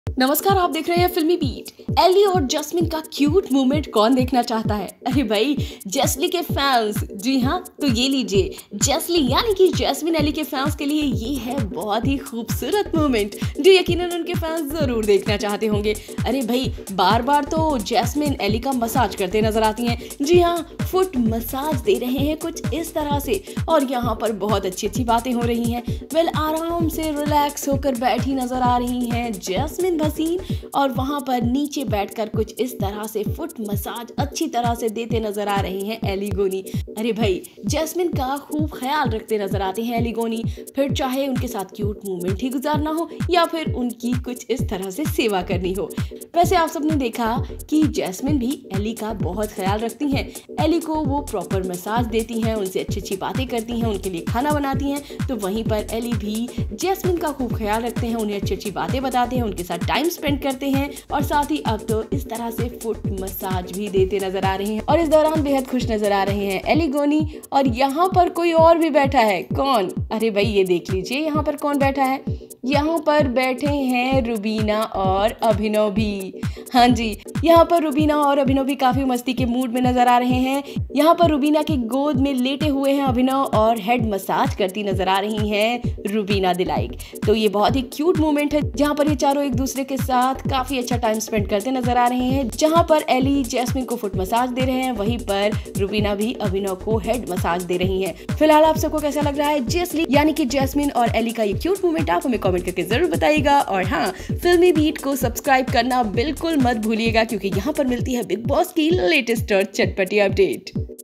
नमस्कार, आप देख रहे हैं फिल्मी बीट। एली और जैस्मिन का क्यूट मोमेंट कौन देखना चाहता है? अरे भाई, जेस्ली के फैंस। जी हाँ, तो ये लीजिए, जेस्ली यानी कि जैस्मिन एली के फैंस के लिए ये है बहुत ही खूबसूरत मोमेंट जो यकीनन उनके फैंस जरूर देखना चाहते होंगे। अरे भाई, बार बार तो जैस्मिन एली का मसाज करते नजर आती हैं। जी हाँ, फुट मसाज दे रहे हैं कुछ इस तरह से, और यहाँ पर बहुत अच्छी अच्छी बातें हो रही हैं। वेल, आराम से रिलैक्स होकर बैठी नजर आ रही हैं जैस्मिन भसीन, और वहां पर नीचे बैठकर कुछ इस तरह से फुट मसाज अच्छी तरह से देते नजर आ रहे हैं एली गोनी। अरे भाई, जैस्मिन का खूब ख्याल रखते नजर आते हैं एली गोनी, फिर चाहे उनके साथ क्यूट मोमेंट ही गुजारना हो या फिर उनकी कुछ इस तरह से सेवा करनी हो। वैसे आप सबने देखा कि जैस्मिन भी एली का बहुत ख्याल रखती हैं। एली को वो प्रॉपर मसाज देती हैं, उनसे अच्छी अच्छी बातें करती हैं, उनके लिए खाना बनाती हैं। तो वहीं पर एली भी जैस्मिन का खूब ख्याल रखते हैं, उन्हें अच्छी अच्छी बातें बताते हैं, उनके साथ टाइम स्पेंड करते हैं, और साथ ही अब तो इस तरह से फुट मसाज भी देते नजर आ रहे हैं। और इस दौरान बेहद खुश नजर आ रहे हैं एली गोनी। और यहाँ पर कोई और भी बैठा है। कौन? अरे भाई, ये देख लीजिए, यहाँ पर कौन बैठा है। यहाँ पर बैठे हैं रुबीना और अभिनव भी। हाँ जी, यहाँ पर रुबीना और अभिनव भी काफी मस्ती के मूड में नजर आ रहे हैं। यहाँ पर रुबीना की गोद में लेटे हुए हैं अभिनव, और हेड मसाज करती नजर आ रही हैं रुबीना दिलाइक। तो ये बहुत ही क्यूट मोमेंट है जहाँ पर ये चारों एक दूसरे के साथ काफी अच्छा टाइम स्पेंड करते नजर आ रहे हैं। जहाँ पर एली जैस्मिन को फुट मसाज दे रहे हैं, वहीं पर रुबीना भी अभिनव को हेड मसाज दे रही है। फिलहाल आप सबको कैसा लग रहा है जेस्ली यानी कि जैस्मिन और एली का ये क्यूट मोमेंट? आप हमें कमेंट करके जरूर बताइएगा। और हाँ, फिल्मी बीट को सब्सक्राइब करना बिल्कुल मत भूलिएगा, क्योंकि यहाँ पर मिलती है बिग बॉस की लेटेस्ट और चटपटी अपडेट।